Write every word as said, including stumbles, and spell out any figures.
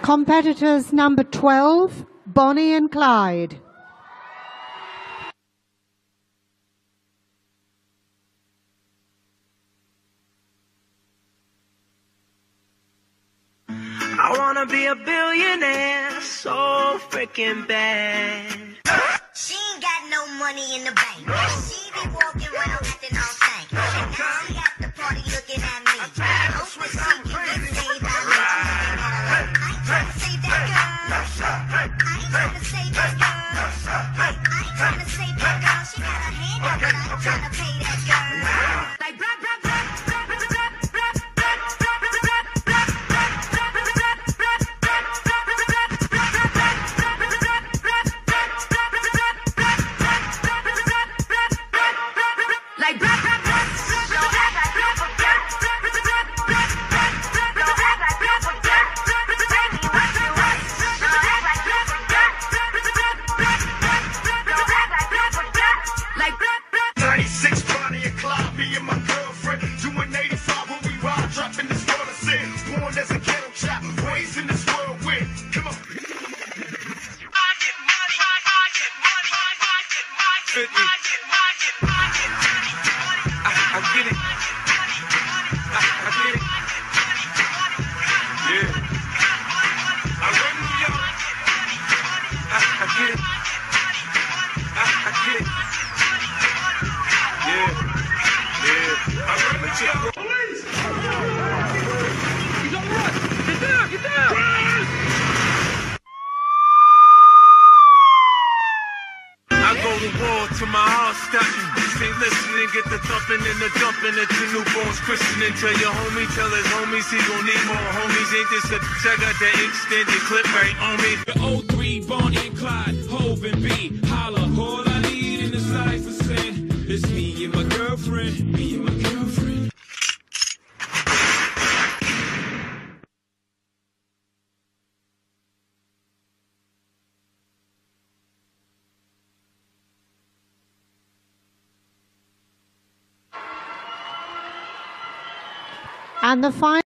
Competitors number twelve, Bonnie and Clyde. I wanna be a billionaire so freaking bad. She ain't got no money in the bank. She be walking around acting all stank. And now she at the party looking at me. Oh, sweet, she can get saved by me. I ain't trying to save that girl. I ain't trying to save that girl. I ain't trying to save that girl. She got her hand up, but I ain't trying to pay that girl. Like, blah, blah, blah. ninety-six Bonnie and Clyde, me and my girlfriend, doing eighty-five when we ride, dropping this world of sin. Born as a ghetto chap, raised in this world with, come on. I get money, I, I get money, I, I get money, I get money, I get money, I, I get it, I, I get it, yeah. I run New York, I, I get it, I, I get it. Yeah, yeah. I run the chick. Police! He's on the run! Get down! Get down! I go to war till my heart stops. Stay listening, get the thumping and the dumping at your newborn's christening. Tell your homie, tell his homies he gon' need more homies. Ain't this a I got that extended clip right on me. The oh three, Bonnie and Clyde, Hove and B, holla. All I need in the cipher saying, it's me and my girlfriend, me and my girlfriend. And the final